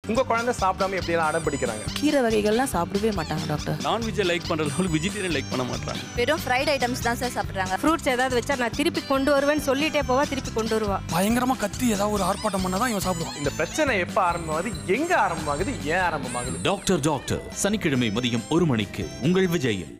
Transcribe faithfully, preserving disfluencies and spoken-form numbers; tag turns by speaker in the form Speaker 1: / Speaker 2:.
Speaker 1: உங்க குழந்தை சாப்பிடாம எப்படி எல்லாம் அடம் பிடிக்கிறாங்க?
Speaker 2: கீரை வகைகள்லாம் சாப்பிடவே மாட்டாங்க டாக்டர்.
Speaker 3: நான்வெஜ்ஜை லைக் பண்றதுனால வெஜிடேரியன் லைக் பண்ண மாட்டாங்க.
Speaker 4: வெறும் ஃப்ரைட் ஐட்டம்ஸ் தான் சார் சாப்பிடுறாங்க.
Speaker 5: ஃப்ரூட்ஸ் ஏதாவது வச்சா நான் திருப்பி கொண்டு வருவேன்னு சொல்லிட்டே போவா, திருப்பி கொண்டு வருவா.
Speaker 6: பயங்கரமா கத்தி ஏதாவது ஒரு ஆர்ப்பாட்டம் பண்ணாதான் இவன் சாப்பிடுவான்.
Speaker 1: இந்த பிரச்சனை எப்ப ஆரம்பமாகுது, எங்க ஆரம்பமாகுது, ஏன் ஆரம்பமாகுது?
Speaker 7: டாக்டர் டாக்டர் சனிக்கிழமை மதியம் ஒரு மணிக்கு உங்கள் விஜயில்.